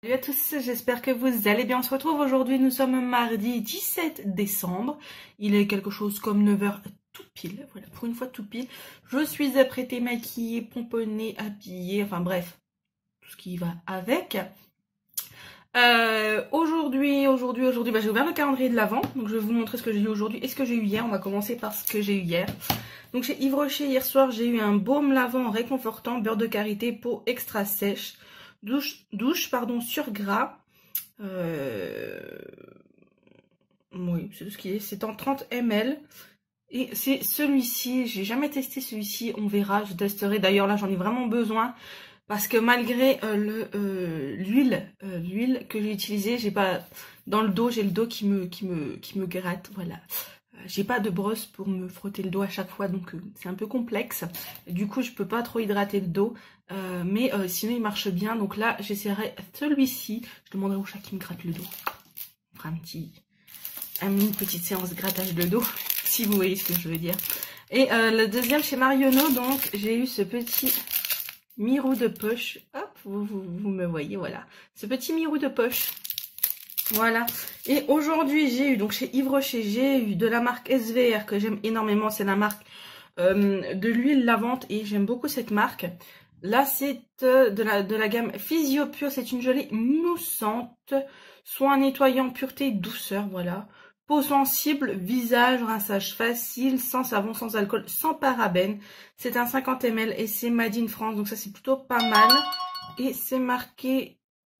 Salut à tous, j'espère que vous allez bien. On se retrouve aujourd'hui, nous sommes mardi 17 décembre. Il est quelque chose comme 9 h tout pile, voilà, pour une fois tout pile. Je suis apprêtée, maquillée, pomponnée, habillée, enfin bref, tout ce qui va avec. Aujourd'hui, j'ai ouvert le calendrier de l'Avent, donc je vais vous montrer ce que j'ai eu aujourd'hui et ce que j'ai eu hier. On va commencer par ce que j'ai eu hier. Donc chez Yves Rocher, hier soir, j'ai eu un baume lavant réconfortant, beurre de karité, peau extra sèche, douche sur gras. Oui, c'est tout ce qui est. C'est en 30 ml. Et c'est celui-ci, j'ai jamais testé celui-ci, on verra, je testerai. D'ailleurs là, j'en ai vraiment besoin. Parce que malgré l'huile que j'ai utilisée, j'ai pas dans le dos, j'ai le dos qui me gratte, voilà. J'ai pas de brosse pour me frotter le dos à chaque fois, donc c'est un peu complexe. Du coup, je peux pas trop hydrater le dos, mais sinon il marche bien. Donc là, j'essaierai celui-ci. Je demanderai au chat qui me gratte le dos. On fera une petite séance de grattage de dos, si vous voyez ce que je veux dire. Et le deuxième chez Marionneau, donc j'ai eu ce petit mirou de poche. Hop, vous me voyez, voilà. Ce petit mirou de poche. Voilà. Et aujourd'hui, j'ai eu, donc chez Yves Rocher, j'ai eu de la marque SVR que j'aime énormément. C'est la marque de l'huile lavante et j'aime beaucoup cette marque. Là, c'est de la gamme Physio Pure. C'est une gelée moussante. Soin nettoyant, pureté, douceur, voilà. Peau sensible, visage, rinçage facile, sans savon, sans alcool, sans parabènes. C'est un 50 ml et c'est Made in France. Donc ça, c'est plutôt pas mal. Et c'est marqué...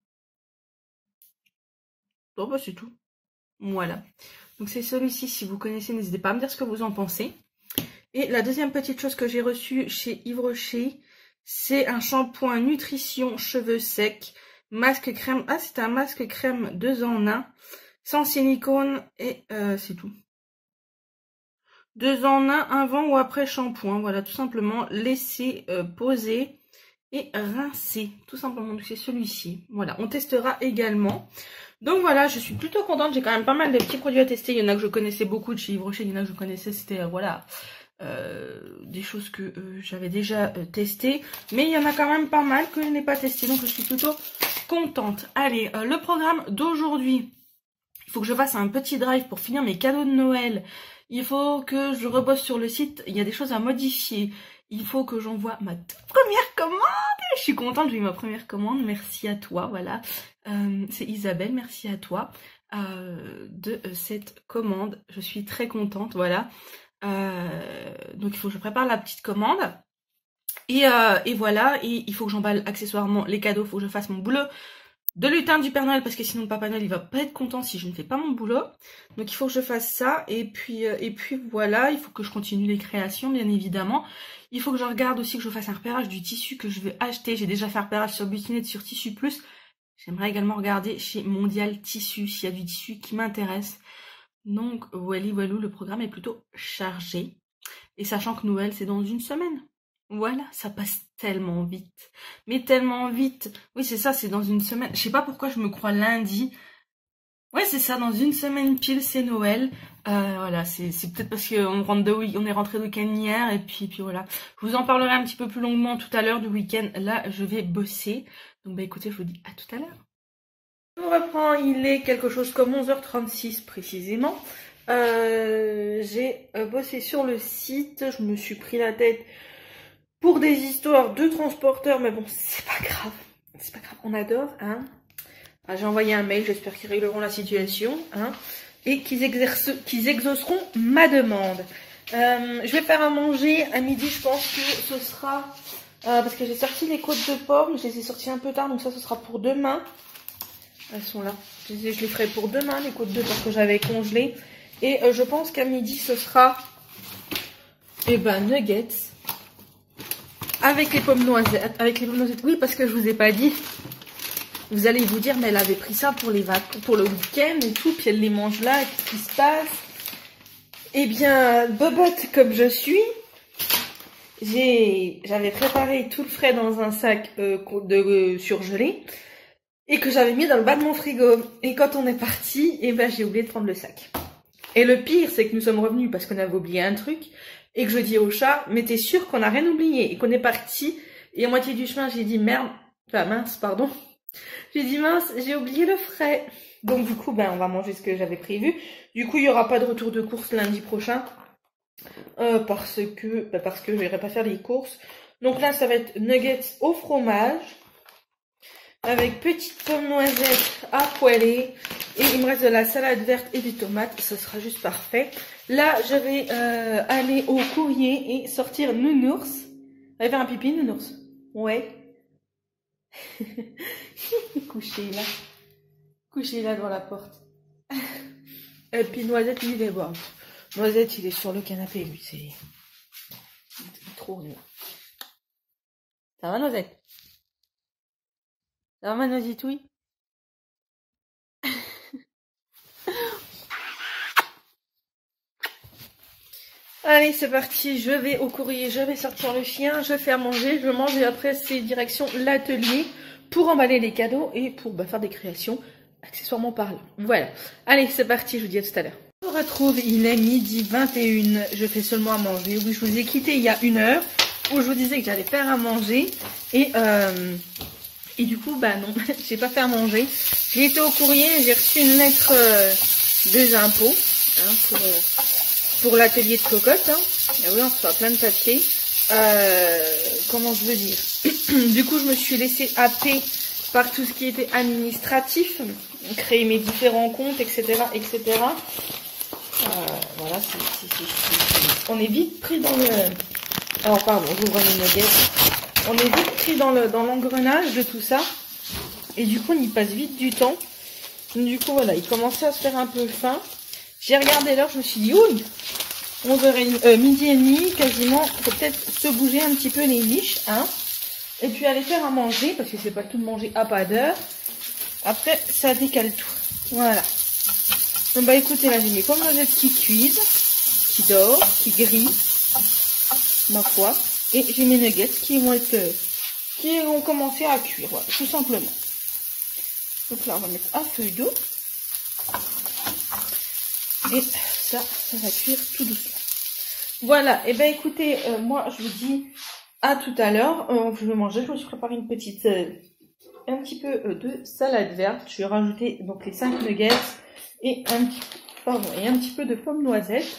Oh bah c'est tout. Voilà. Donc c'est celui-ci, si vous connaissez, n'hésitez pas à me dire ce que vous en pensez. Et la deuxième petite chose que j'ai reçue chez Yves Rocher, c'est un shampoing nutrition cheveux secs, masque crème. Ah, c'est un masque crème 2 en 1, sans silicone et c'est tout. 2 en 1, avant ou après shampoing. Voilà, tout simplement, laisser poser et rincer. Tout simplement, donc c'est celui-ci. Voilà, on testera également. Donc voilà, je suis plutôt contente. J'ai quand même pas mal de petits produits à tester. Il y en a que je connaissais beaucoup de chez Yves Rocher. Il y en a que je connaissais, c'était voilà, des choses que j'avais déjà testées. Mais il y en a quand même pas mal que je n'ai pas testé. Donc je suis plutôt contente. Allez, le programme d'aujourd'hui. Il faut que je fasse un petit drive pour finir mes cadeaux de Noël. Il faut que je rebosse sur le site. Il y a des choses à modifier. Il faut que j'envoie ma première commande. Je suis contente, j'ai eu ma première commande. Merci à toi, voilà. C'est Isabelle, merci à toi de cette commande. Je suis très contente, voilà. Donc il faut que je prépare la petite commande. Et voilà, et il faut que j'emballe accessoirement les cadeaux. Il faut que je fasse mon boulot de lutin du Père Noël, parce que sinon le Papa Noël il va pas être content si je ne fais pas mon boulot. Donc il faut que je fasse ça, et puis voilà, il faut que je continue les créations bien évidemment. Il faut que je regarde aussi, que je fasse un repérage du tissu que je veux acheter. J'ai déjà fait un repérage sur Butinette, sur Tissu Plus. J'aimerais également regarder chez Mondial Tissu s'il y a du tissu qui m'intéresse. Donc voilà, le programme est plutôt chargé. Et sachant que Noël c'est dans une semaine. Voilà, ça passe tellement vite. Mais tellement vite. Oui, c'est ça, c'est dans une semaine. Je sais pas pourquoi je me crois lundi. Ouais, c'est ça, dans une semaine pile, c'est Noël. Voilà, c'est peut-être parce qu'on est rentré de week-end hier, et puis voilà. Je vous en parlerai un petit peu plus longuement tout à l'heure du week-end. Là, je vais bosser. Donc, bah écoutez, je vous dis à tout à l'heure. Je reprends, il est quelque chose comme 11h36 précisément. J'ai bossé sur le site, je me suis pris la tête pour des histoires de transporteurs, mais bon, c'est pas grave. C'est pas grave, on adore, hein. Enfin, j'ai envoyé un mail, j'espère qu'ils régleront la situation, hein. Et qu'ils exauceront ma demande. Je vais faire à manger à midi, je pense que ce sera... parce que j'ai sorti les côtes de porc, mais je les ai sorties un peu tard, donc ça, ce sera pour demain. Elles sont là. Je les ferai pour demain, les côtes de porc que j'avais congelées. Et je pense qu'à midi, ce sera... eh ben, nuggets. Avec les pommes noisettes. Oui, parce que je vous ai pas dit. Vous allez vous dire, mais elle avait pris ça pour les vacances, pour le week-end et tout, puis elle les mange là, et qu'est-ce qui se passe? Eh bien, bobotte comme je suis, j'avais préparé tout le frais dans un sac surgelé et que j'avais mis dans le bas de mon frigo. Et quand on est parti, eh ben j'ai oublié de prendre le sac. Et le pire, c'est que nous sommes revenus parce qu'on avait oublié un truc et que je dis au chat, mais t'es sûr qu'on n'a rien oublié? Et qu'on est parti, et à moitié du chemin, j'ai dit merde, enfin mince, pardon. J'ai dit mince, j'ai oublié le frais. Donc du coup, ben, on va manger ce que j'avais prévu. Du coup, il n'y aura pas de retour de course lundi prochain. Parce que je n'irai pas faire les courses. Donc là, ça va être nuggets au fromage. Avec petite pomme noisette à poêler. Et il me reste de la salade verte et des tomates. Ce sera juste parfait. Là, je vais aller au courrier et sortir Nounours. Allez faire un pipi, Nounours. Ouais. Couché là. Couché là devant la porte. Et puis Noisette, lui, il est bon. Noisette, il est sur le canapé, lui. C'est trop nul. Ça va, Noisette? Ça va, ma Noisitouille? Allez, c'est parti. Je vais au courrier, je vais sortir le chien, je fais à manger, je mange et après, c'est direction l'atelier pour emballer les cadeaux et pour faire des créations, accessoirement parlant. Voilà. Allez, c'est parti. Je vous dis à tout à l'heure. Je vous retrouve, il est midi 21. Je fais seulement à manger. Oui, je vous ai quitté il y a 1 heure où je vous disais que j'allais faire à manger et du coup, bah non, j'ai pas fait à manger. J'ai été au courrier, j'ai reçu une lettre des impôts hein, pour l'atelier de cocotte. Hein. Et oui, on reçoit plein de papiers. Comment je veux dire? Du coup, je me suis laissée happer par tout ce qui était administratif, créer mes différents comptes, etc., etc. Voilà, on est vite pris dans le... Alors, pardon, j'ouvre les nuggets. On est vite pris dans l'engrenage de tout ça. Et du coup, on y passe vite du temps. Du coup, voilà, il commençait à se faire un peu faim. J'ai regardé l'heure, je me suis dit, oui, 11h30, midi et demi, quasiment. Faut peut-être se bouger un petit peu les niches, hein. Et puis aller faire à manger, parce que c'est pas tout de manger à pas d'heure. Après, ça décale tout. Voilà. Donc, bah écoutez, là, j'ai mes pommes noisettes qui cuisent, qui dort, qui grillent, ma foi. Et j'ai mes nuggets qui vont commencer à cuire, voilà, tout simplement. Donc là, on va mettre un feuille d'eau. Et ça va cuire tout doucement. Voilà, et ben écoutez, moi, je vous dis à tout à l'heure. Je vais manger, je me suis préparé une petite... un petit peu de salade verte. Je vais rajouter donc les 5 nuggets et un petit peu de pommes noisettes.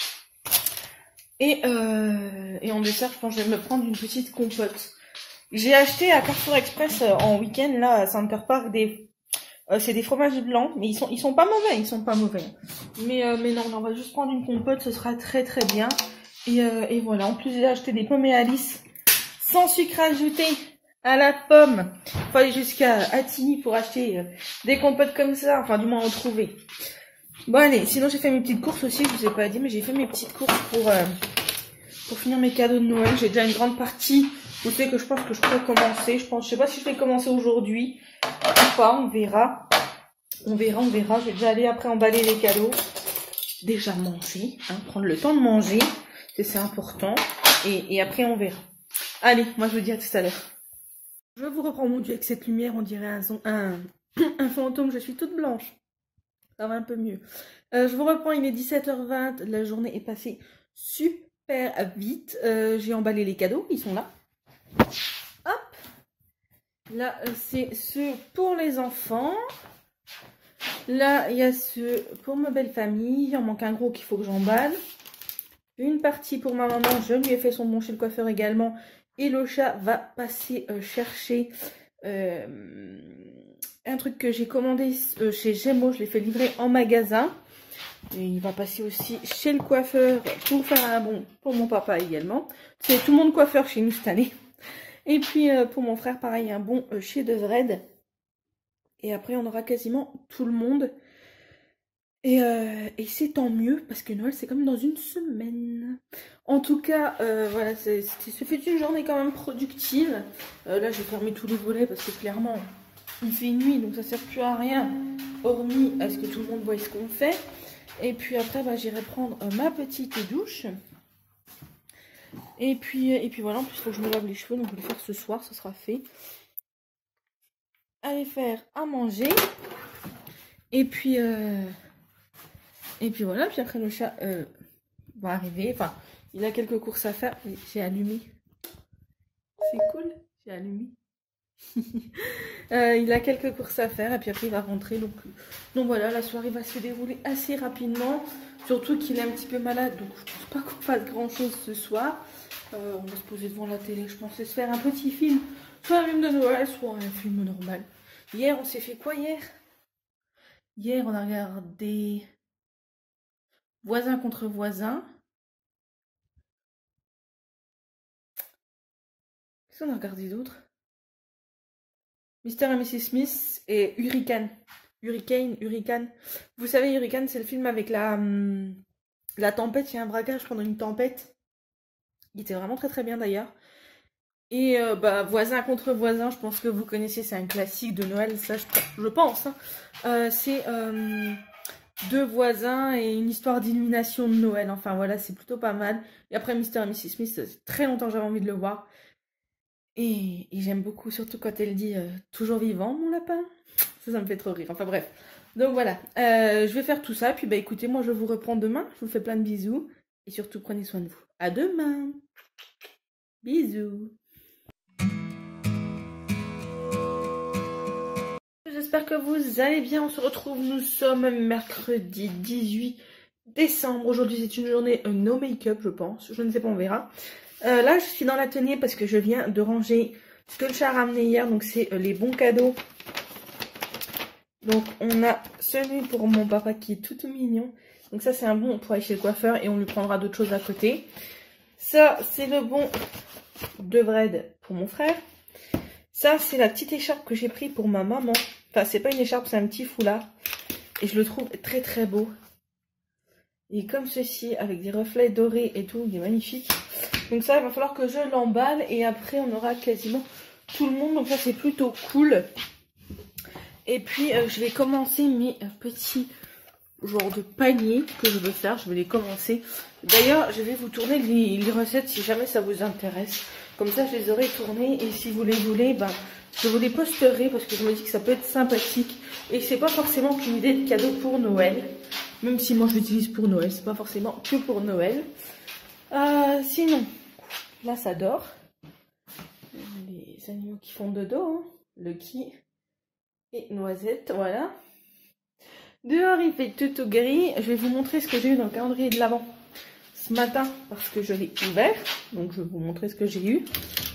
Et en dessert, je pense que je vais me prendre une petite compote. J'ai acheté à Carrefour Express en week-end là à Center Park c'est des fromages blancs, mais ils sont pas mauvais, Mais non, on va juste prendre une compote, ce sera très très bien. Et voilà, en plus j'ai acheté des pommes et Alice sans sucre ajouté à la pomme. Faut aller jusqu'à Attigny pour acheter des compotes comme ça, enfin du moins en trouver. Bon allez, sinon j'ai fait mes petites courses aussi, je vous ai pas dit, mais j'ai fait mes petites courses pour finir mes cadeaux de Noël. J'ai déjà une grande partie, vous savez que je pense que je pourrais commencer. Je sais pas si je vais commencer aujourd'hui ou pas, on verra. On verra. Je vais déjà aller après emballer les cadeaux. Déjà manger, hein, prendre le temps de manger, c'est important. Et après on verra. Allez, moi je vous dis à tout à l'heure. Je vous reprends, mon Dieu, avec cette lumière, on dirait un fantôme, je suis toute blanche. Ça va un peu mieux. Je vous reprends, il est 17h20, la journée est passée super vite. J'ai emballé les cadeaux, ils sont là. Hop. Là, c'est ceux pour les enfants. Là, il y a ceux pour ma belle famille. Il en manque un gros qu'il faut que j'emballe. Une partie pour ma maman, je lui ai fait son bon chez le coiffeur également. Et le chat va passer chercher un truc que j'ai commandé chez Gémeaux. Je l'ai fait livrer en magasin. Et il va passer aussi chez le coiffeur pour faire un bon pour mon papa également. C'est tout le monde coiffeur chez nous cette année. Et puis pour mon frère, pareil, un bon chez Devred. Et après, on aura quasiment tout le monde. Et c'est tant mieux, parce que Noël, c'est comme dans une semaine. En tout cas, voilà, ce fait une journée quand même productive. Là, j'ai fermé tous les volets, parce que clairement, il fait nuit, donc ça sert plus à rien. Hormis à ce que tout le monde voit ce qu'on fait. Et puis après, j'irai prendre ma petite douche. Et puis voilà, en plus, il faut que je me lave les cheveux, donc je vais le faire ce soir, ça sera fait. Aller faire à manger. Et puis voilà, puis après le chat va arriver. Enfin, il a quelques courses à faire. J'ai allumé. C'est cool, j'ai allumé. Il a quelques courses à faire et puis après il va rentrer. Donc voilà, la soirée va se dérouler assez rapidement. Surtout qu'il est un petit peu malade, donc je pense pas qu'on fasse grand chose ce soir. On va se poser devant la télé, je pense, et se faire un petit film. Soit un film de Noël, soit un film normal. Hier, on s'est fait quoi hier? Hier, on a regardé Voisin contre voisin. Qu'est-ce qu'on a regardé d'autre? Mr. et Mrs. Smith et Hurricane. Hurricane. Vous savez, Hurricane, c'est le film avec la tempête. Il y a un braquage pendant une tempête. Il était vraiment très très bien d'ailleurs. Et Voisin contre voisin, je pense que vous connaissez, c'est un classique de Noël, ça je pense. Hein. C'est deux voisins et une histoire d'illumination de Noël. Enfin voilà, c'est plutôt pas mal. Et après Mr. et Mrs. Smith, c'est très longtemps que j'avais envie de le voir. Et j'aime beaucoup, surtout quand elle dit toujours vivant, mon lapin. Ça me fait trop rire. Enfin bref. Donc voilà, je vais faire tout ça. Puis bah écoutez, moi je vous reprends demain. Je vous fais plein de bisous. Et surtout, prenez soin de vous. À demain. Bisous. J'espère que vous allez bien. On se retrouve. Nous sommes mercredi 18 décembre. Aujourd'hui, c'est une journée no make-up, je pense. Je ne sais pas, on verra. Là, je suis dans l'atelier parce que je viens de ranger ce que le chat a ramené hier. Donc, c'est les bons cadeaux. Donc, on a celui pour mon papa qui est tout mignon. Donc, ça, c'est un bon pour aller chez le coiffeur et on lui prendra d'autres choses à côté. Ça, c'est le bon de Vred pour mon frère. Ça, c'est la petite écharpe que j'ai pris pour ma maman. Enfin, c'est pas une écharpe, c'est un petit foulard. Et je le trouve très très beau. Il est comme ceci, avec des reflets dorés et tout. Il est magnifique. Donc ça, il va falloir que je l'emballe. Et après, on aura quasiment tout le monde. Donc ça, c'est plutôt cool. Et puis, je vais commencer mes petits genres de paniers que je veux faire. Je vais les commencer. D'ailleurs, je vais vous tourner les recettes si jamais ça vous intéresse. Comme ça, je les aurai tournées. Et si vous les voulez, ben, je vous les posterai parce que je me dis que ça peut être sympathique. Et c'est pas forcément qu'une idée de cadeau pour Noël. Même si moi, je l'utilise pour Noël. C'est pas forcément que pour Noël. Sinon, là, ça dort. Les animaux qui font dodo. Hein. Lucky et Noisette, voilà. Dehors, il fait tout gris. Je vais vous montrer ce que j'ai eu dans le calendrier de l'Avent ce matin parce que je l'ai ouvert. Donc, je vais vous montrer ce que j'ai eu.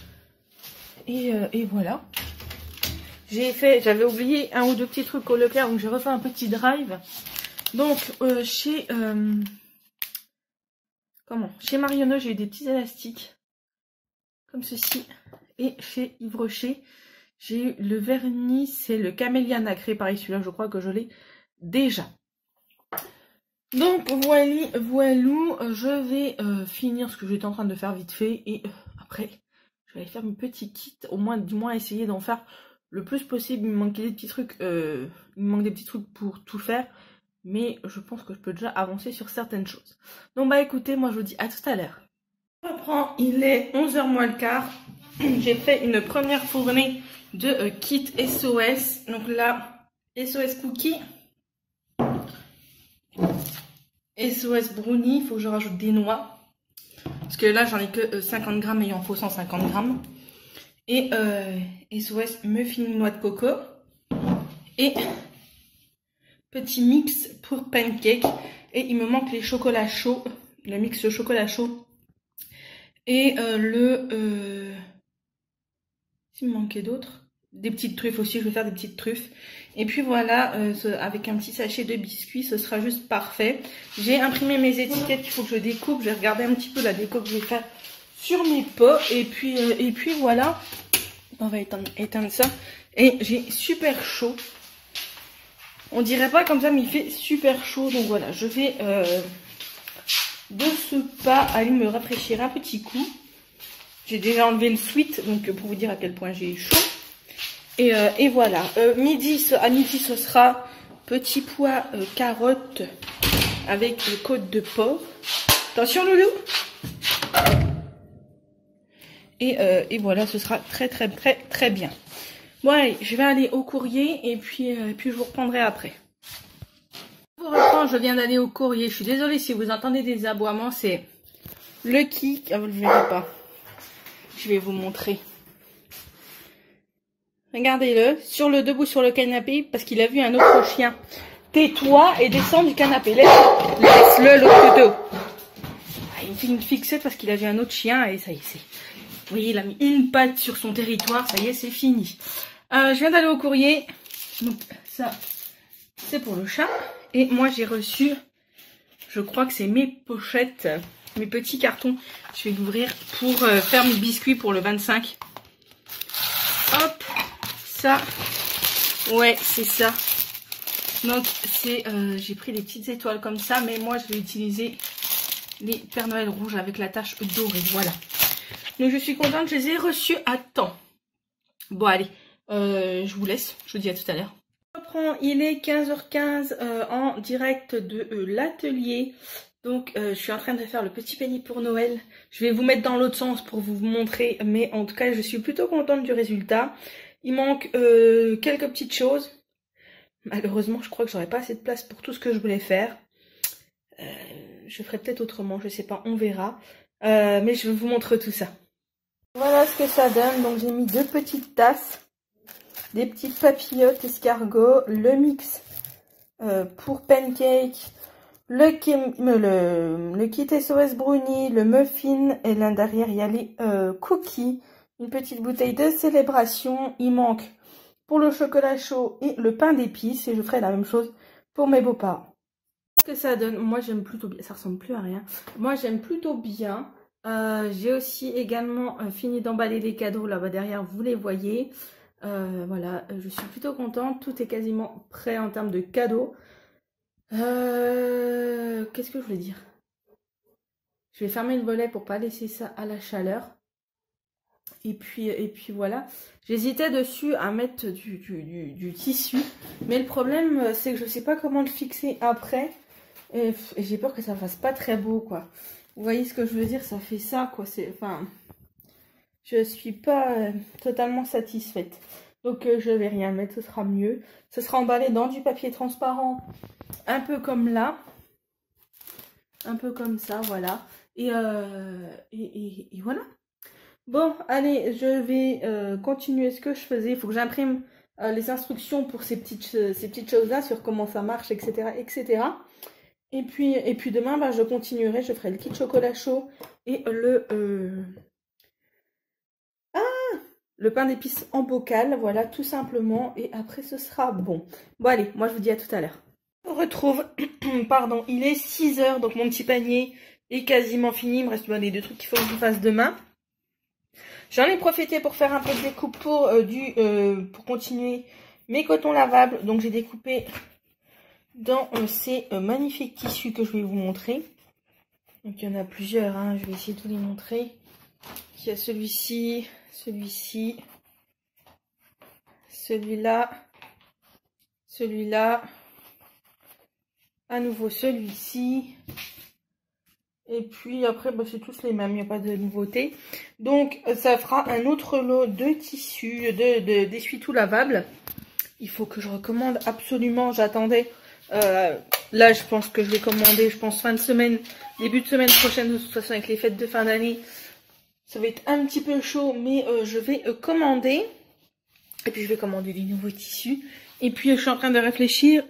Et voilà. J'avais oublié un ou deux petits trucs au Leclerc, donc j'ai refait un petit drive. Donc, chez Marionneau, j'ai eu des petits élastiques comme ceci. Et chez Yves Rocher, j'ai eu le vernis, c'est le Camélia Nacré. Pareil, celui-là, je crois que je l'ai déjà. Donc, voilou, je vais finir ce que j'étais en train de faire vite fait. Et après, je vais aller faire mes petits kits. Du moins, essayer d'en faire le plus possible. Il me manque des petits trucs, pour tout faire. Mais je pense que je peux déjà avancer sur certaines choses. Donc, bah écoutez, moi, je vous dis à tout à l'heure. Je reprends, il est 11h moins le quart. J'ai fait une première fournée de kit SOS. Donc là, SOS Cookie. SOS Brownie, il faut que je rajoute des noix. Parce que là, j'en ai que 50 grammes et il en faut 150 grammes. Et SOS Muffin Noix de coco. Et petit mix pour pancake. Et il me manque les chocolats chauds. Le mix chocolat chaud. Et s'il me manquait d'autres. Des petites truffes aussi, je vais faire des petites truffes. Et puis voilà, avec un petit sachet de biscuits, ce sera juste parfait. J'ai imprimé mes étiquettes qu'il faut que je découpe. J'ai regardé un petit peu la déco que je vais faire sur mes pots. Et puis voilà. On va éteindre ça. Et j'ai super chaud. On dirait pas comme ça, mais il fait super chaud. Donc voilà, je vais de ce pas aller me rafraîchir un petit coup. J'ai déjà enlevé le sweat, donc pour vous dire à quel point j'ai chaud. Et voilà. À midi, ce sera petit pois carottes avec côte de porc. Attention, loulou. Et voilà, ce sera très bien. Bon, allez, je vais aller au courrier et puis je vous reprendrai après. Je viens d'aller au courrier. Je suis désolée si vous entendez des aboiements. C'est Lucky. Ah, vous ne le verrez pas. Je vais vous montrer. Regardez-le, sur le debout sur le canapé, parce qu'il a vu un autre chien. Tais-toi et descends du canapé. Laisse-le l'autre côté. Ah, il me fait une fixette parce qu'il a vu un autre chien et ça y est, c'est... Vous voyez, il a mis une patte sur son territoire, ça y est, c'est fini. Je viens d'aller au courrier. Donc ça, c'est pour le chat. Et moi, j'ai reçu, je crois que c'est mes pochettes, mes petits cartons. Je vais l'ouvrir pour faire mes biscuits pour le 25. Hop, ça, ouais, c'est ça. Donc, c'est, j'ai pris des petites étoiles comme ça, mais moi, je vais utiliser les Père Noël rouges avec la tache dorée, voilà. Donc, je suis contente, je les ai reçus à temps. Bon, allez, je vous laisse, je vous dis à tout à l'heure. Il est 15h15 en direct de l'atelier. Donc, je suis en train de faire le petit penny pour Noël. Je vais vous mettre dans l'autre sens pour vous montrer. Mais en tout cas, je suis plutôt contente du résultat. Il manque quelques petites choses. Malheureusement, je crois que j'aurai pas assez de place pour tout ce que je voulais faire. Je ferai peut-être autrement, je sais pas, on verra. Mais je vais vous montrer tout ça. Voilà ce que ça donne. Donc, j'ai mis 2 petites tasses. Des petites papillotes escargots, le mix pour pancake, le kit SOS brownie, le muffin et là derrière il y a les cookies, une petite bouteille de célébration. Il manque pour le chocolat chaud et le pain d'épices et je ferai la même chose pour mes beaux-parents. Qu'est-ce que ça donne? Moi j'aime plutôt bien, ça ressemble plus à rien. Moi j'aime plutôt bien. J'ai aussi également fini d'emballer les cadeaux là-bas derrière, vous les voyez. Voilà, je suis plutôt contente. Tout est quasiment prêt en termes de cadeaux. Qu'est-ce que je voulais dire? Je vais fermer le volet pour pas laisser ça à la chaleur. Et puis voilà. J'hésitais dessus à mettre du tissu. Mais le problème, c'est que je sais pas comment le fixer après. Et j'ai peur que ça fasse pas très beau, quoi. Vous voyez ce que je veux dire? Ça fait ça, quoi. Enfin, je suis pas totalement satisfaite. Donc je vais rien mettre, ce sera mieux. Ce sera emballé dans du papier transparent, un peu comme là. Un peu comme ça, voilà. Et voilà. Bon, allez, je vais continuer ce que je faisais. Il faut que j'imprime les instructions pour ces petites choses-là, sur comment ça marche, etc. etc. Et puis demain, bah, je continuerai, je ferai le kit chocolat chaud et le pain d'épices en bocal, voilà, tout simplement. Et après, ce sera bon. Bon, allez, moi, je vous dis à tout à l'heure. On retrouve, pardon, il est 6 h, donc mon petit panier est quasiment fini. Il me reste les 2 trucs qu'il faut que je fasse demain. J'en ai profité pour faire un peu de découpe pour continuer mes cotons lavables. Donc, j'ai découpé dans ces magnifiques tissus que je vais vous montrer. Donc, il y en a plusieurs, hein, je vais essayer de vous les montrer. Il y a celui-ci, celui-ci, celui-là, celui-là, à nouveau celui-ci, et puis après bah, c'est tous les mêmes, il n'y a pas de nouveauté. Donc ça fera un autre lot de tissus, d'essuie-tout lavable. Il faut que je recommande absolument, j'attendais, là je pense que je vais commander, je pense fin de semaine, début de semaine prochaine, de toute façon avec les fêtes de fin d'année. Ça va être un petit peu chaud, mais je vais commander. Et puis je vais commander des nouveaux tissus. Et puis je suis en train de réfléchir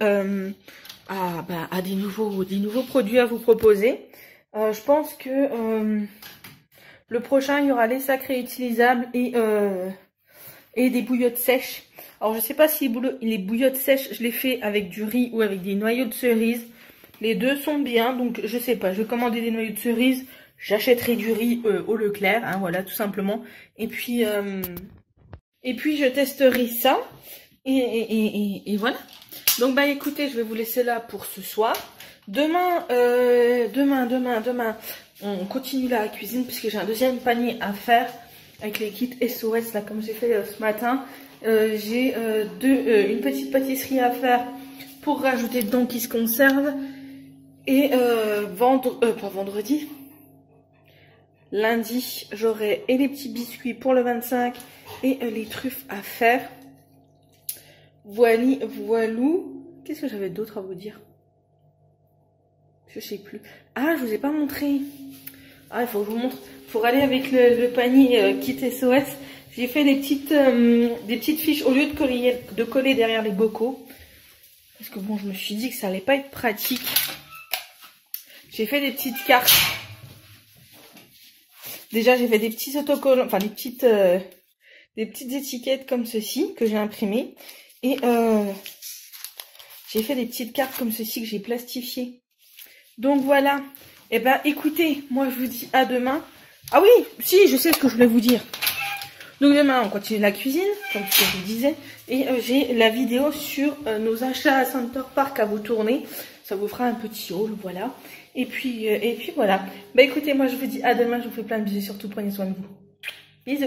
à des nouveaux produits à vous proposer. Je pense que le prochain, il y aura les sacs réutilisables et des bouillottes sèches. Alors je sais pas si les bouillottes sèches, je les fais avec du riz ou avec des noyaux de cerise. Les deux sont bien, donc je sais pas. Je vais commander des noyaux de cerise. J'achèterai du riz au Leclerc, hein, voilà, tout simplement. Et puis je testerai ça. Et voilà. Donc, bah écoutez, je vais vous laisser là pour ce soir. Demain, on continue la cuisine puisque j'ai un deuxième panier à faire avec les kits SOS, là, comme j'ai fait ce matin. J'ai une petite pâtisserie à faire pour rajouter dedans qui se conserve. Et pas vendredi. Lundi, j'aurai et les petits biscuits pour le 25 et les truffes à faire. Voilou. Qu'est-ce que j'avais d'autre à vous dire? Je sais plus. Ah, je vous ai pas montré. Ah, il faut que je vous montre. Pour aller avec le panier kit SOS, J'ai fait des petites fiches au lieu de coller derrière les bocaux. Parce que bon, je me suis dit que ça allait pas être pratique. J'ai fait des petites cartes. Déjà, j'ai fait des petits autocollants, enfin des petites étiquettes comme ceci que j'ai imprimées. Et j'ai fait des petites cartes comme ceci que j'ai plastifiées. Donc voilà. Et ben écoutez, moi je vous dis à demain. Ah oui, si, je sais ce que je voulais vous dire. Donc demain, on continue la cuisine, comme je vous disais. Et j'ai la vidéo sur nos achats à Center Park à vous tourner. Ça vous fera un petit haul, voilà. Et puis voilà. Bah écoutez, moi je vous dis à demain. Je vous fais plein de bisous. Surtout, prenez soin de vous. Bisous.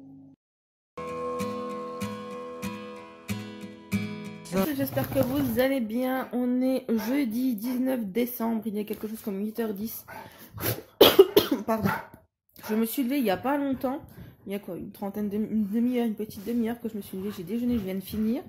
J'espère que vous allez bien. On est jeudi 19 décembre. Il y a quelque chose comme 8h10. Pardon. Je me suis levée il n'y a pas longtemps. Il y a quoi, une demi-heure, une petite demi-heure que je me suis levée. J'ai déjeuné, je viens de finir.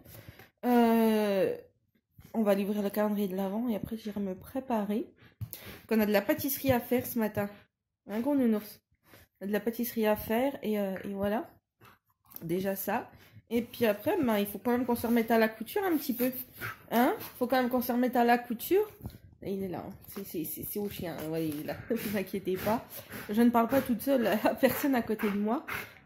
On va livrer le calendrier de l'Avent et après j'irai me préparer. On a de la pâtisserie à faire ce matin. Un gros nounours. On a de la pâtisserie à faire et voilà. Déjà ça. Et puis après, ben, il faut quand même qu'on se remette à la couture un petit peu. Hein? Il faut quand même qu'on se remette à la couture. Et il est là. Hein. C'est au chien. Ouais, il est là. Ne vous inquiétez pas. Je ne parle pas toute seule à personne à côté de moi.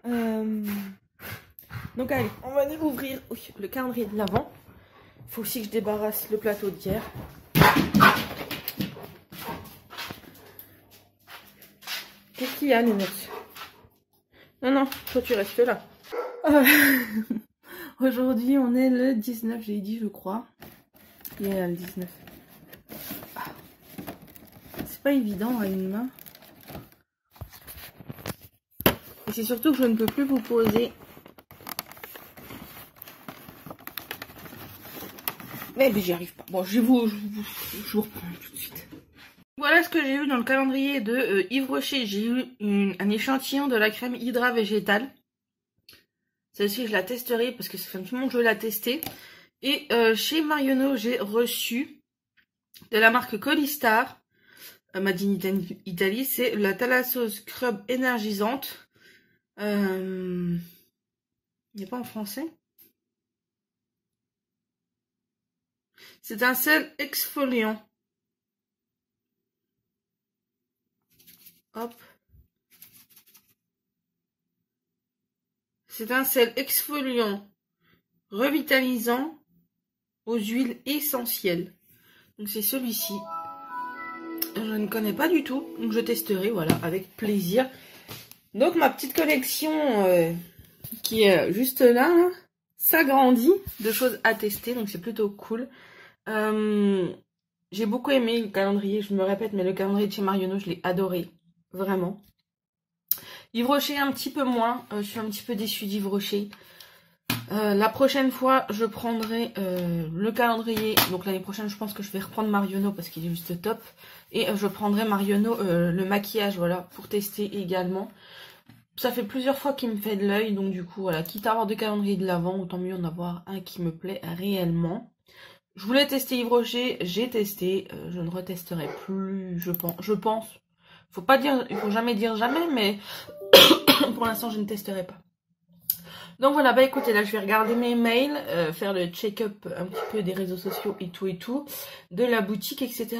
Donc allez, on va aller ouvrir le calendrier de l'Avent. Il faut aussi que je débarrasse le plateau d'hier. Qu'est-ce qu'il y a, Nounours? Non, non, toi tu restes là. Aujourd'hui, on est le 19, j'ai dit, je crois. Il est là, le 19. Ah. C'est pas évident à une main. Et c'est surtout que je ne peux plus vous poser. Mais j'y arrive pas. Bon, je vous reprends tout de suite. Voilà ce que j'ai eu dans le calendrier de Yves Rocher. J'ai eu un échantillon de la crème Hydra végétale. Celle-ci, je la testerai parce que ça fait un petit moment que je veux la tester. Et chez Marionneau, j'ai reçu de la marque Colistar, Made in Italy. C'est la Thalasso Scrub énergisante. Il n'est pas en français. C'est un sel exfoliant. Hop. C'est un sel exfoliant revitalisant aux huiles essentielles. Donc c'est celui-ci. Je ne connais pas du tout. Donc je testerai, voilà, avec plaisir. Donc ma petite collection qui est juste là, hein, s'agrandit de choses à tester. Donc c'est plutôt cool. J'ai beaucoup aimé le calendrier, je me répète, mais le calendrier de chez Marionneau, je l'ai adoré. Vraiment. Yves Rocher un petit peu moins. Je suis un petit peu déçue d'Yves Rocher. La prochaine fois, je prendrai le calendrier. Donc l'année prochaine, je pense que je vais reprendre Marionneau parce qu'il est juste top. Et je prendrai Marionneau le maquillage, voilà, pour tester également. Ça fait plusieurs fois qu'il me fait de l'œil. Donc du coup, voilà, quitte à avoir deux calendriers de l'Avent, autant mieux en avoir un qui me plaît réellement. Je voulais tester Yves Rocher, j'ai testé. Je ne retesterai plus, je pense. Faut pas dire, il faut jamais dire jamais, mais pour l'instant, je ne testerai pas. Donc voilà, bah écoutez, là je vais regarder mes mails, faire le check-up un petit peu des réseaux sociaux et tout, de la boutique, etc.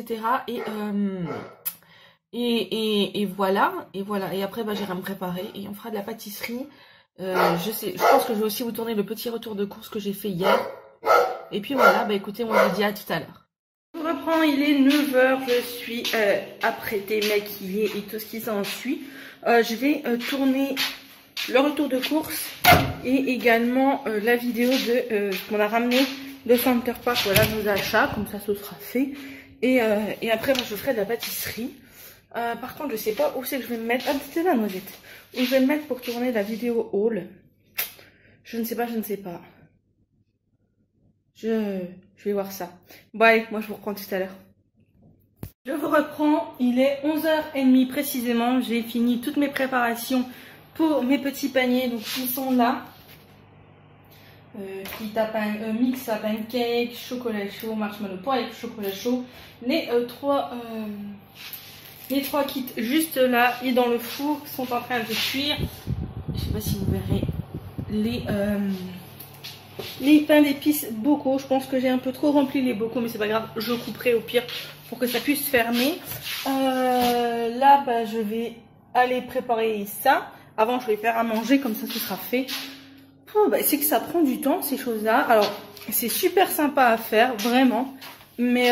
Et voilà. Et après, bah, j'irai me préparer et on fera de la pâtisserie. Je pense que je vais aussi vous tourner le petit retour de course que j'ai fait hier. Et puis voilà, bah écoutez, moi je vous dis à tout à l'heure. Je reprends, il est 9h, je suis apprêtée, maquillée et tout ce qui s'ensuit. Je vais tourner le retour de course et également la vidéo de qu'on a ramené de Center Park, voilà nos achats, comme ça ce sera fait. Et après moi je ferai de la pâtisserie. Par contre je sais pas où c'est que je vais me mettre. Ah c'était là Noisette. Où je vais me mettre pour tourner la vidéo haul. Je ne sais pas. Je vais voir ça. Bon allez, moi je vous reprends tout à l'heure. Je vous reprends, il est 11h30 précisément. J'ai fini toutes mes préparations pour mes petits paniers. Donc ils sont là. Mix à pancake, chocolat chaud, marshmallow pain avec chocolat chaud. Les trois kits juste là et dans le four sont en train de cuire. je sais pas si vous verrez les pains d'épices bocaux. Je pense que j'ai un peu trop rempli les bocaux, mais c'est pas grave, je couperai au pire pour que ça puisse fermer. Là, bah, je vais aller préparer ça. Avant, je vais faire à manger, comme ça, ce sera fait. Oh, bah, c'est que ça prend du temps, ces choses-là. Alors, c'est super sympa à faire, vraiment. Mais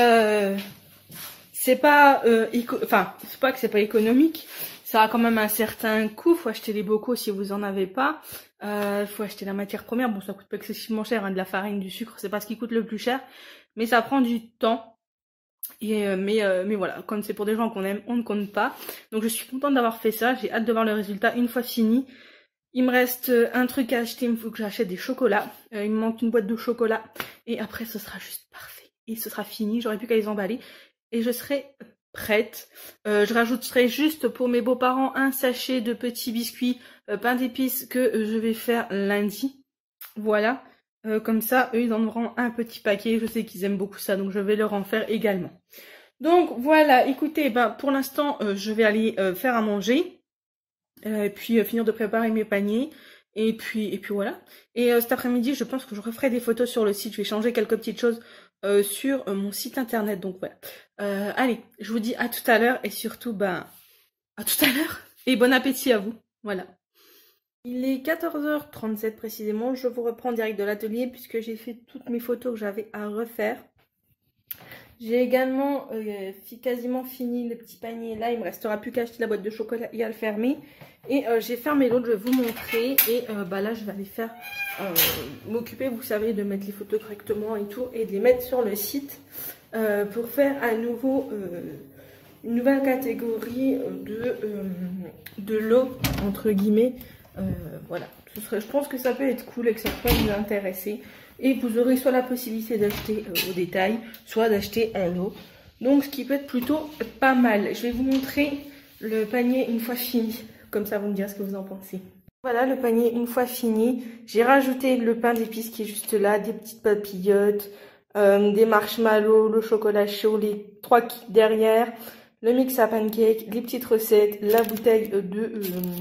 c'est pas, enfin, c'est pas que c'est pas économique. Ça a quand même un certain coût. Faut acheter les bocaux si vous en avez pas. Faut acheter la matière première. Bon, ça coûte pas excessivement cher, hein, de la farine, du sucre, c'est pas ce qui coûte le plus cher. Mais ça prend du temps. Et mais voilà, comme c'est pour des gens qu'on aime, on ne compte pas. Donc je suis contente d'avoir fait ça. J'ai hâte de voir le résultat une fois fini. Il me reste un truc à acheter. Il faut que j'achète des chocolats. Il me manque une boîte de chocolat. Et après, ce sera juste parfait. Et ce sera fini. J'aurai plus qu'à les emballer. Et je serai prête. Je rajouterai juste pour mes beaux-parents un sachet de petits biscuits pain d'épices que je vais faire lundi. Voilà. Comme ça, eux, ils en auront un petit paquet. Je sais qu'ils aiment beaucoup ça, donc je vais leur en faire également. Donc voilà, écoutez, ben, pour l'instant, je vais aller faire à manger. Puis finir de préparer mes paniers. Et puis voilà. Et cet après-midi, je pense que je referai des photos sur le site. Je vais changer quelques petites choses sur mon site internet. Donc voilà. Allez, je vous dis à tout à l'heure. Et surtout, ben, à tout à l'heure. Et bon appétit à vous. Voilà. Il est 14h37 précisément. Je vous reprends direct de l'atelier puisque j'ai fait toutes mes photos que j'avais à refaire. J'ai également quasiment fini le petit panier là. Il me restera plus qu'à acheter la boîte de chocolat et à le fermer. Et j'ai fermé l'autre, je vais vous montrer. Et bah là, je vais aller faire m'occuper, vous savez, de mettre les photos correctement et tout. Et de les mettre sur le site pour faire à nouveau une nouvelle catégorie de lot, entre guillemets. Voilà, je pense que ça peut être cool et que ça peut vous intéresser. Et vous aurez soit la possibilité d'acheter au détail, soit d'acheter en lot. Donc ce qui peut être plutôt pas mal. Je vais vous montrer le panier une fois fini. Comme ça vous me direz ce que vous en pensez. Voilà le panier une fois fini. J'ai rajouté le pain d'épices qui est juste là, des petites papillotes, des marshmallows, le chocolat chaud, les 3 kits derrière, le mix à pancake, les petites recettes, la bouteille de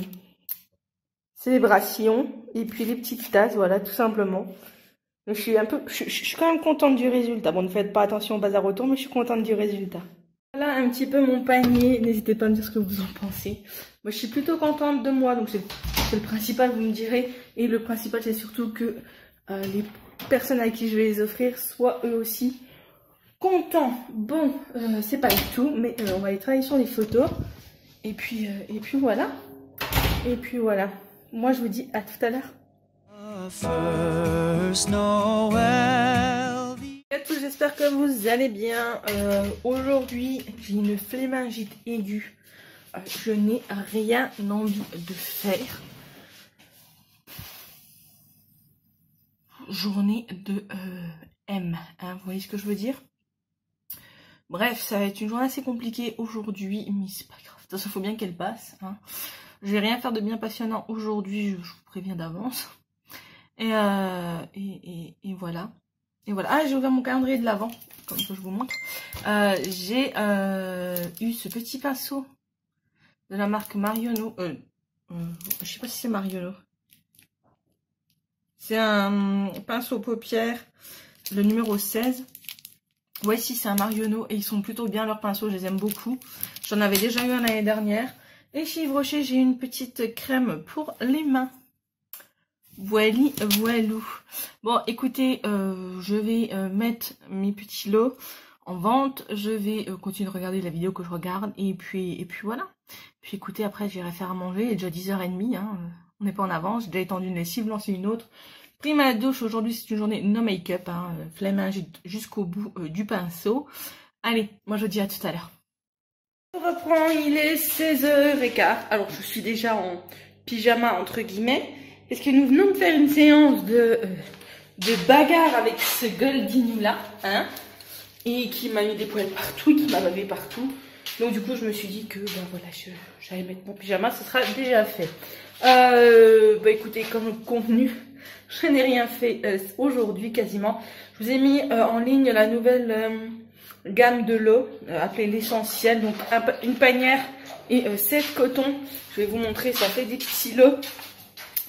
célébration et puis les petites tasses, voilà tout simplement. Donc je suis quand même contente du résultat. Bon, ne faites pas attention au bazar autour, mais je suis contente du résultat. Voilà un petit peu mon panier. N'hésitez pas à me dire ce que vous en pensez. Moi, je suis plutôt contente de moi, donc c'est le principal, vous me direz. Et le principal, c'est surtout que les personnes à qui je vais les offrir soient eux aussi contents. Bon, c'est pas du tout, mais on va aller travailler sur les photos. Et puis voilà. Et puis voilà. Moi, je vous dis à tout à l'heure. J'espère que vous allez bien. Aujourd'hui, j'ai une flémingite aiguë. Je n'ai rien envie de faire. Journée de M. Hein, vous voyez ce que je veux dire? Bref, ça va être une journée assez compliquée aujourd'hui, mais c'est pas grave. De toute façon, il faut bien qu'elle passe. Hein. Je vais rien faire de bien passionnant aujourd'hui, je vous préviens d'avance. Et voilà. Et voilà. Ah, j'ai ouvert mon calendrier de l'Avent, comme ça je vous montre. J'ai eu ce petit pinceau de la marque Marionneau. Je sais pas si c'est Marionneau. C'est un pinceau paupières, le numéro 16. Ouais, si, c'est un Marionneau et ils sont plutôt bien leurs pinceaux, je les aime beaucoup. J'en avais déjà eu un l'année dernière. Et chez Yves Rocher, j'ai une petite crème pour les mains. Voili, voilou. Bon, écoutez, je vais mettre mes petits lots en vente. Je vais continuer de regarder la vidéo que je regarde. Et puis voilà. Puis écoutez, après, j'irai faire à manger. Il est déjà 10h30. Hein, on n'est pas en avance. J'ai déjà étendu une lessive, lancé une autre. Pris ma douche. Aujourd'hui, c'est une journée no make-up. Hein, flémingite jusqu'au bout du pinceau. Allez, moi je vous dis à tout à l'heure. Je reprends, il est 16h15. Alors, je suis déjà en pyjama, entre guillemets. Parce que nous venons de faire une séance de bagarre avec ce Goldinou là, hein, et qui m'a mis des poils partout, qui m'a bavé partout. Donc du coup, je me suis dit que ben voilà, j'allais mettre mon pyjama, ce sera déjà fait. Bah écoutez, comme convenu, je n'ai rien fait aujourd'hui quasiment. Je vous ai mis en ligne la nouvelle gamme de lot appelée l'essentiel, donc une panière et 7 cotons. Je vais vous montrer, ça fait des petits lots.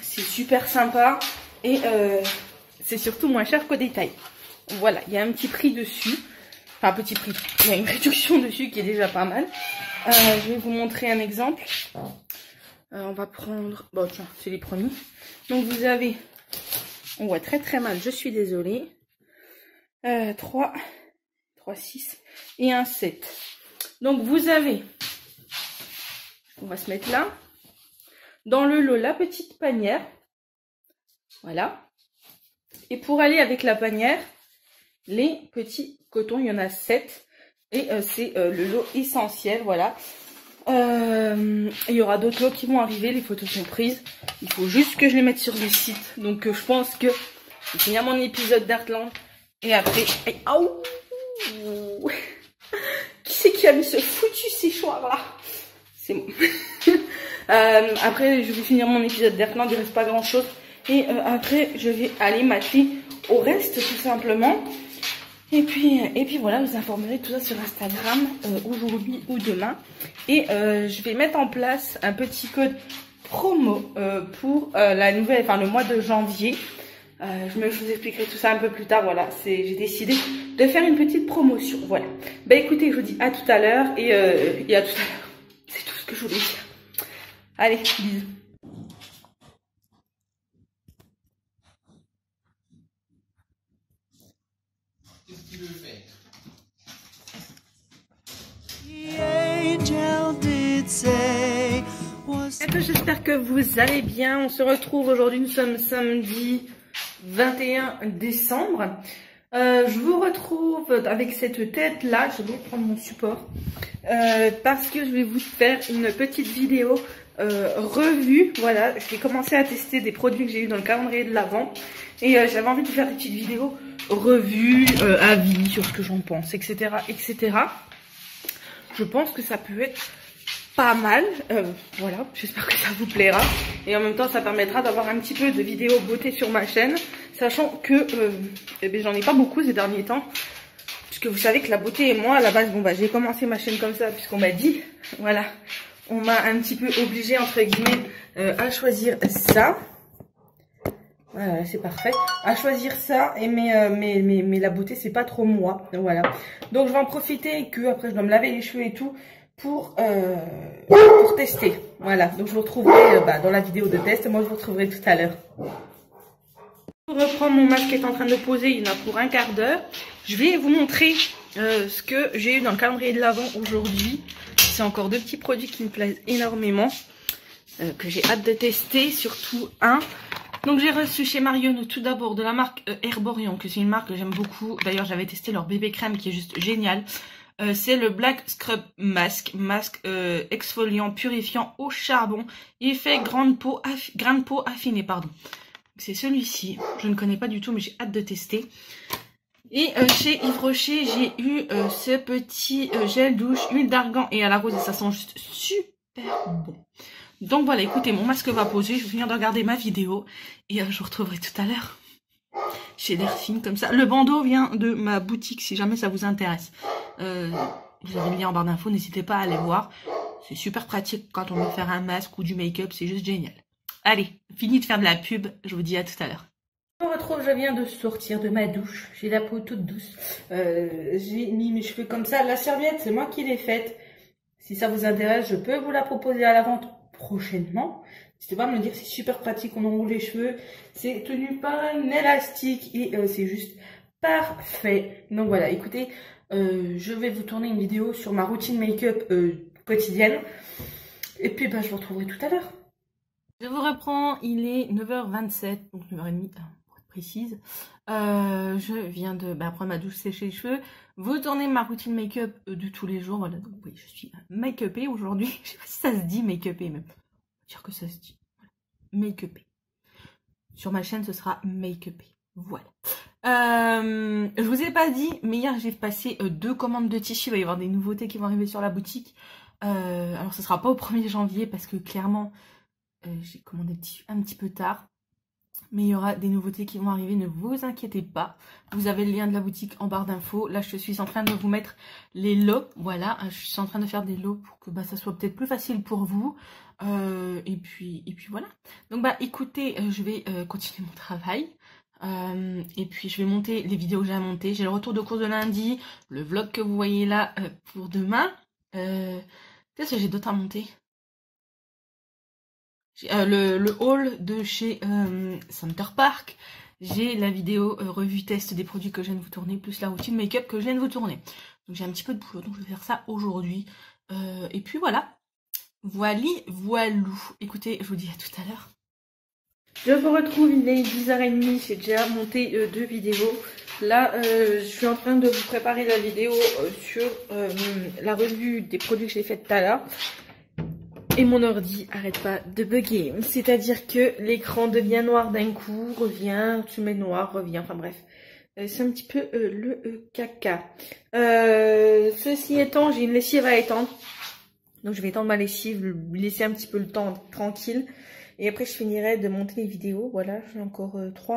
C'est super sympa et c'est surtout moins cher qu'au détail. Voilà, il y a un petit prix dessus. Enfin, un petit prix. Il y a une réduction dessus qui est déjà pas mal. Je vais vous montrer un exemple. On va prendre... Bon, tiens, c'est les premiers. Donc, vous avez... On voit très très mal, je suis désolée. 3, 6 et un 7. Donc, vous avez... On va se mettre là. Dans le lot, la petite panière. Voilà. Et pour aller avec la panière, les petits cotons, il y en a 7. Et c'est le lot essentiel, voilà. Il y aura d'autres lots qui vont arriver, les photos sont prises. Il faut juste que je les mette sur le site. Donc je pense que je vais finir mon épisode d'Heartland. Et après... Aouh. Qui c'est qui a mis ce foutu séchoir là? C'est bon. Après je vais finir mon épisode d'Heartland, il ne reste pas grand chose. Et après je vais aller m'atteler au reste tout simplement. Et puis voilà, vous informerez tout ça sur Instagram aujourd'hui ou demain. Et je vais mettre en place un petit code promo pour la nouvelle, enfin le mois de janvier. Je vous expliquerai tout ça un peu plus tard. Voilà, j'ai décidé de faire une petite promotion. Voilà. Bah écoutez, je vous dis à tout à l'heure et à tout à l'heure. C'est tout ce que je voulais dire. Allez, bisous. J'espère que vous allez bien. On se retrouve aujourd'hui, nous sommes samedi 21 décembre. Je vous retrouve avec cette tête là. Je vais prendre mon support parce que je vais vous faire une petite vidéo revue. Voilà, je vais commencer à tester des produits que j'ai eu dans le calendrier de l'Avent et j'avais envie de faire des petites vidéos revues, avis sur ce que j'en pense, etc., etc. Je pense que ça peut être pas mal. Voilà, j'espère que ça vous plaira. Et en même temps, ça permettra d'avoir un petit peu de vidéos beauté sur ma chaîne. Sachant que j'en ai pas beaucoup ces derniers temps. Puisque vous savez que la beauté et moi, à la base, bon bah j'ai commencé ma chaîne comme ça, puisqu'on m'a dit. Voilà, on m'a un petit peu obligée, entre guillemets, à choisir ça. Voilà, c'est parfait. À choisir ça, et mais la beauté, c'est pas trop moi. Voilà. Donc je vais en profiter que après je dois me laver les cheveux et tout pour tester. Voilà. Donc je vous retrouverai dans la vidéo de test. Moi je vous retrouverai tout à l'heure. Pour reprendre, mon masque est en train de poser, il y en a pour un quart d'heure. Je vais vous montrer ce que j'ai eu dans le calendrier de l'Avent aujourd'hui. C'est encore deux petits produits qui me plaisent énormément, que j'ai hâte de tester, surtout un. Donc j'ai reçu chez Marion tout d'abord de la marque Herborian, que c'est une marque que j'aime beaucoup. D'ailleurs j'avais testé leur bébé crème qui est juste génial. C'est le Black Scrub Mask, exfoliant purifiant au charbon, effet grain de peau affiné, pardon. C'est celui-ci, je ne connais pas du tout mais j'ai hâte de tester. Et chez Yves Rocher j'ai eu ce petit gel douche, huile d'argan et à la rose et ça sent juste super bon. Donc voilà, écoutez, mon masque va poser, je vais finir de regarder ma vidéo et je vous retrouverai tout à l'heure. J'ai l'air fine comme ça. Le bandeau vient de ma boutique si jamais ça vous intéresse. Vous avez le lien en barre d'infos, n'hésitez pas à aller voir. C'est super pratique quand on veut faire un masque ou du make-up, c'est juste génial. Allez, fini de faire de la pub, je vous dis à tout à l'heure. Je me retrouve, je viens de sortir de ma douche. J'ai la peau toute douce. J'ai mis mes cheveux comme ça. La serviette, c'est moi qui l'ai faite. Si ça vous intéresse, je peux vous la proposer à la vente prochainement. N'hésitez pas à me le dire, c'est super pratique, on enroule les cheveux. C'est tenu par un élastique et c'est juste parfait. Donc voilà, écoutez, je vais vous tourner une vidéo sur ma routine make-up quotidienne. Et puis je vous retrouverai tout à l'heure. Je vous reprends, il est 9h27, donc 9h30 pour être précise. Je viens de prendre ma douche, sécher les cheveux, vous tournez ma routine make-up de tous les jours. Voilà, donc oui, je suis make-upée aujourd'hui. Je sais pas si ça se dit make-upée même. On va dire que ça se dit. Voilà. Make-upée. Sur ma chaîne, ce sera make-upée. Voilà. Je vous ai pas dit, mais hier j'ai passé 2 commandes de tissus. Il va y avoir des nouveautés qui vont arriver sur la boutique. Alors ce sera pas au 1er janvier parce que clairement j'ai commandé le tissu un petit peu tard. Mais il y aura des nouveautés qui vont arriver, ne vous inquiétez pas. Vous avez le lien de la boutique en barre d'infos. Là, je suis en train de vous mettre les lots. Voilà, je suis en train de faire des lots pour que ça soit peut-être plus facile pour vous. Et puis voilà. Donc, écoutez, je vais continuer mon travail. Et puis, je vais monter les vidéos que j'ai à monter. J'ai le retour de course de lundi, le vlog que vous voyez là pour demain. Qu'est-ce que j'ai d'autre à monter? Le haul de chez Center Park. J'ai la vidéo revue test des produits que je viens de vous tourner, plus la routine make-up que je viens de vous tourner. Donc j'ai un petit peu de boulot, donc je vais faire ça aujourd'hui. Et puis voilà. Voilou. Écoutez, je vous dis à tout à l'heure. Je vous retrouve, il est 10h30, j'ai déjà monté 2 vidéos. Là, je suis en train de vous préparer la vidéo sur la revue des produits que j'ai fait tout à l'heure. Et mon ordi arrête pas de bugger. C'est-à-dire que l'écran devient noir d'un coup, revient, tu mets noir, revient, enfin bref. C'est un petit peu le caca. Ceci étant, j'ai une lessive à étendre. Donc je vais étendre ma lessive, lui laisser un petit peu le temps tranquille. Et après je finirai de monter les vidéos. Voilà, j'ai encore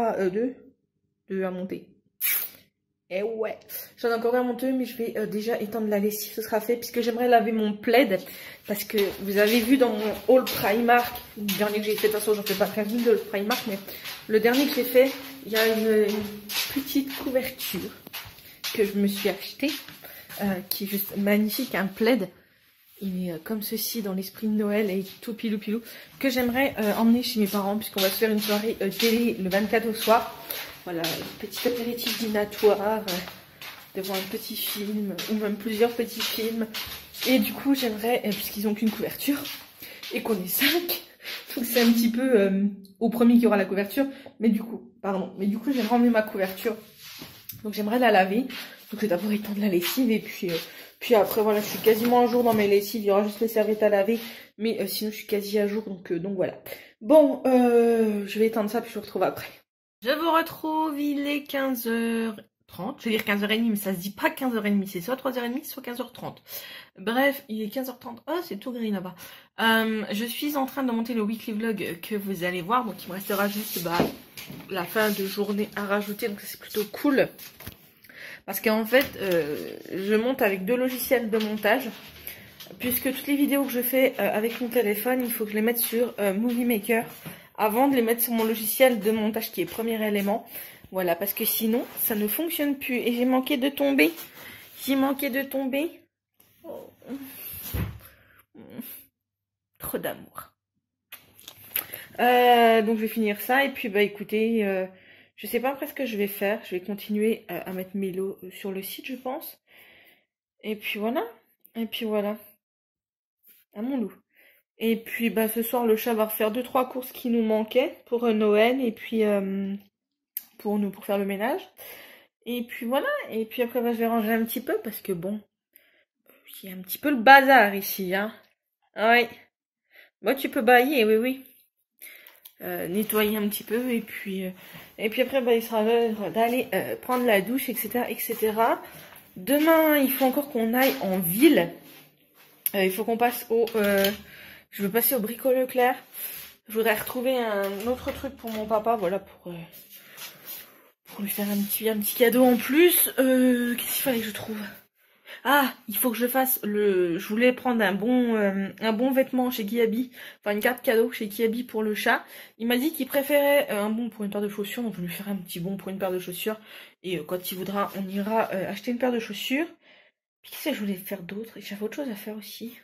2 à monter. Et ouais, j'en ai encore un monté, mais je vais déjà étendre la lessive, ce sera fait, puisque j'aimerais laver mon plaid, parce que vous avez vu dans mon haul Primark, le dernier que j'ai fait, de toute façon j'en fais pas 15 000 de Primark, mais le dernier que j'ai fait, il y a une petite couverture que je me suis achetée, qui est juste magnifique, un plaid, il est comme ceci dans l'esprit de Noël et tout pilou pilou, que j'aimerais emmener chez mes parents, puisqu'on va se faire une soirée télé le 24 au soir. Voilà, petit apéritif dînatoire, devant un petit film, ou même plusieurs petits films. Et du coup, j'aimerais, puisqu'ils n'ont qu'une couverture, et qu'on est 5, donc c'est un petit peu au premier qui aura la couverture, mais du coup, j'aimerais emmener ma couverture. Donc j'aimerais la laver, donc je vais d'abord étendre la lessive, et puis après, voilà, je suis quasiment à jour dans mes lessives, il y aura juste les serviettes à laver, mais sinon je suis quasi à jour, donc voilà. Bon, je vais étendre ça, puis je vous retrouve après. Je vous retrouve, il est 15h30, je vais dire 15h30, mais ça se dit pas 15h30, c'est soit 3h30, soit 15h30. Bref, il est 15h30, oh c'est tout gris là-bas. Je suis en train de monter le weekly vlog que vous allez voir, donc il me restera juste la fin de journée à rajouter, donc c'est plutôt cool. Parce qu'en fait, je monte avec 2 logiciels de montage, puisque toutes les vidéos que je fais avec mon téléphone, il faut que je les mette sur Movie Maker, avant de les mettre sur mon logiciel de montage qui est Premier Élément. Voilà, parce que sinon, ça ne fonctionne plus. Et j'ai manqué de tomber. Oh. Trop d'amour. Donc je vais finir ça. Et puis écoutez, je sais pas après ce que je vais faire. Je vais continuer à mettre mes lots sur le site, je pense. Et puis voilà. À mon loup. Et puis ce soir le chat va refaire 2-3 courses qui nous manquaient pour Noël et puis pour faire le ménage. Et puis voilà, et puis après je vais ranger un petit peu parce que bon, il y a un petit peu le bazar ici, hein. Ouais. Moi tu peux bailler, oui. Nettoyer un petit peu et puis après il sera l'heure d'aller prendre la douche, etc. Demain il faut encore qu'on aille en ville. Il faut qu'on passe je veux passer au Brico Leclerc. Je voudrais retrouver un autre truc pour mon papa, voilà, pour lui faire un petit cadeau en plus. Qu'est-ce qu'il fallait que je trouve? Ah, il faut que je fasse je voulais prendre un bon vêtement chez Kiabi, enfin une carte cadeau chez Kiabi pour le chat. Il m'a dit qu'il préférait un bon pour une paire de chaussures, donc je vais lui faire un petit bon pour une paire de chaussures. Et quand il voudra, on ira acheter une paire de chaussures. Puis qu'est-ce que je voulais faire d'autre? J'avais autre chose à faire aussi.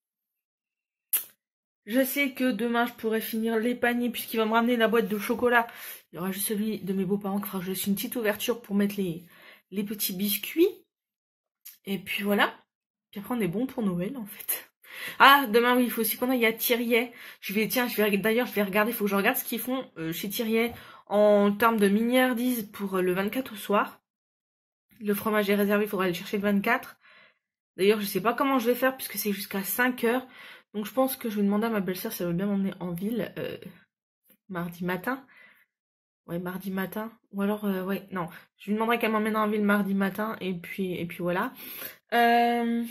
Je sais que demain, je pourrais finir les paniers puisqu'il va me ramener la boîte de chocolat. Il y aura juste celui de mes beaux-parents qui fera que je laisse une petite ouverture pour mettre les petits biscuits. Et puis voilà. Puis après, on est bon pour Noël, en fait. Ah, demain, oui, il faut aussi qu'on aille à Thiriet. D'ailleurs, je vais regarder, il faut que je regarde ce qu'ils font chez Thiriet en termes de miniardises pour le 24 au soir. Le fromage est réservé, il faudra aller le chercher le 24. D'ailleurs, je sais pas comment je vais faire puisque c'est jusqu'à 5h. Donc je pense que je vais demander à ma belle-sœur si elle veut bien m'emmener en ville mardi matin. Ouais, mardi matin. Ou alors, ouais, non. Je lui demanderai qu'elle m'emmène en ville mardi matin. Et puis voilà. Qu'est-ce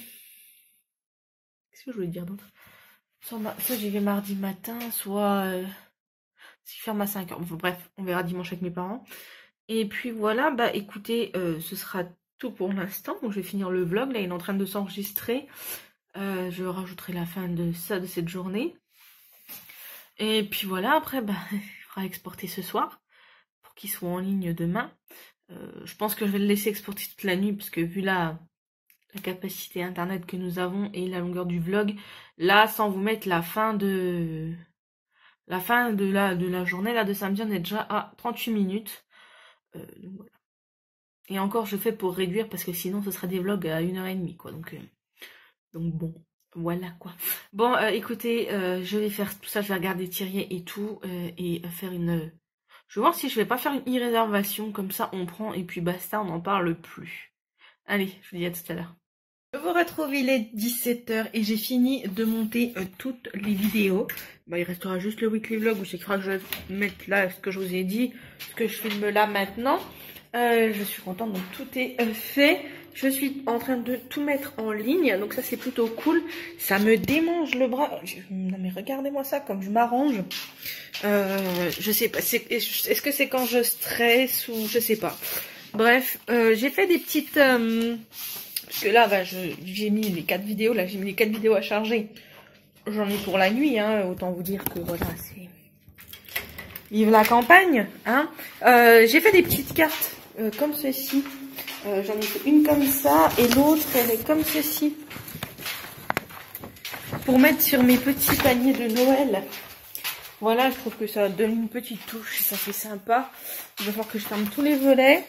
que je voulais dire d'autre? Soit j'y vais mardi matin, soit s'il ferme à 5h. Enfin, bref, on verra dimanche avec mes parents. Et puis voilà, bah écoutez, ce sera tout pour l'instant. Donc je vais finir le vlog, là il est en train de s'enregistrer. Je rajouterai la fin de cette journée. Et puis voilà, après, bah, il faudra exporter ce soir pour qu'il soit en ligne demain. Je pense que je vais le laisser exporter toute la nuit parce que vu la capacité internet que nous avons et la longueur du vlog, là, sans vous mettre la fin de la journée, là, de samedi, on est déjà à 38 minutes. Donc voilà. Et encore, je fais pour réduire parce que sinon, ce sera des vlogs à 1h30, quoi. Donc bon, voilà, quoi. Bon, écoutez, je vais faire tout ça, je vais regarder Thierry et tout, et faire une... Je vais voir si je vais pas faire une e-réservation, comme ça on prend, et puis basta, on n'en parle plus. Allez, je vous dis à tout à l'heure. Je vous retrouve, il est 17h, et j'ai fini de monter toutes les vidéos. Bah, il restera juste le weekly vlog, où je crois que je vais mettre là ce que je vous ai dit, ce que je filme là maintenant. Je suis contente, donc tout est fait. Je suis en train de tout mettre en ligne, donc ça c'est plutôt cool. Ça me démange le bras. Non mais regardez-moi ça, comme je m'arrange. Je sais pas, est-ce que c'est quand je stresse ou je sais pas. Bref, j'ai fait des petites... parce que là, bah, j'ai mis les 4 vidéos, là j'ai mis les 4 vidéos à charger. J'en ai pour la nuit, hein, autant vous dire que voilà, c'est... Vive la campagne, hein. J'ai fait des petites cartes comme ceci. J'en ai fait une comme ça et l'autre elle est comme ceci. Pour mettre sur mes petits paniers de Noël. Voilà, je trouve que ça donne une petite touche et ça fait sympa. Il va falloir que je ferme tous les volets.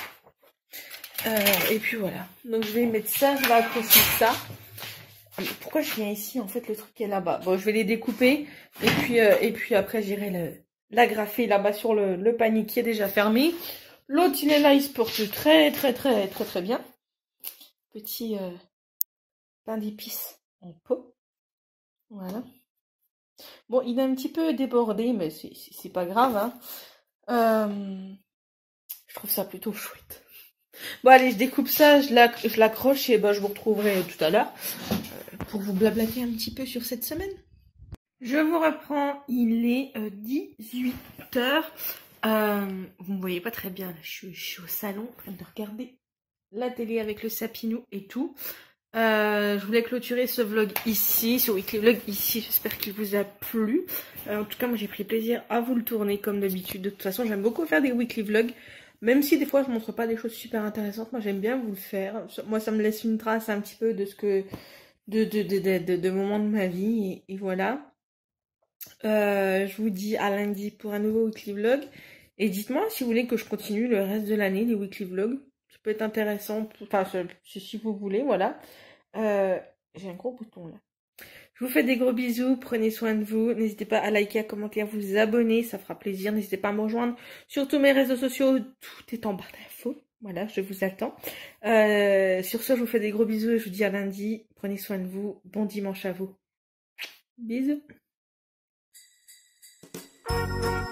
Et puis voilà. Donc je vais mettre ça, je vais accrocher ça. Pourquoi je viens ici? En fait, le truc est là-bas. Bon, je vais les découper. Et puis après, j'irai l'agrafer là-bas sur le panier qui est déjà fermé. L'autre, il est là, il se porte très bien. Petit pain d'épices en pot. Voilà. Bon, il est un petit peu débordé, mais c'est pas grave. Hein. Je trouve ça plutôt chouette. Bon, allez, je découpe ça, je l'accroche et bah, je vous retrouverai tout à l'heure pour vous blablater un petit peu sur cette semaine. Je vous reprends, il est 18h. Vous me voyez pas très bien, là. Je suis au salon en train de regarder la télé avec le sapinou et tout. Je voulais clôturer ce vlog ici, ce weekly vlog ici. J'espère qu'il vous a plu. En tout cas, moi j'ai pris plaisir à vous le tourner comme d'habitude. De toute façon, j'aime beaucoup faire des weekly vlogs. Même si des fois je montre pas des choses super intéressantes, moi j'aime bien vous le faire. Moi ça me laisse une trace un petit peu de ce que... de moments de ma vie et voilà. Je vous dis à lundi pour un nouveau weekly vlog. Et dites-moi si vous voulez que je continue le reste de l'année, les weekly vlogs. Ça peut être intéressant, enfin si vous voulez, voilà. J'ai un gros bouton là. Je vous fais des gros bisous, prenez soin de vous. N'hésitez pas à liker, à commenter, à vous abonner, ça fera plaisir. N'hésitez pas à me rejoindre sur tous mes réseaux sociaux, tout est en barre d'infos. Voilà, je vous attends. Sur ce, je vous fais des gros bisous et je vous dis à lundi. Prenez soin de vous, bon dimanche à vous. Bisous.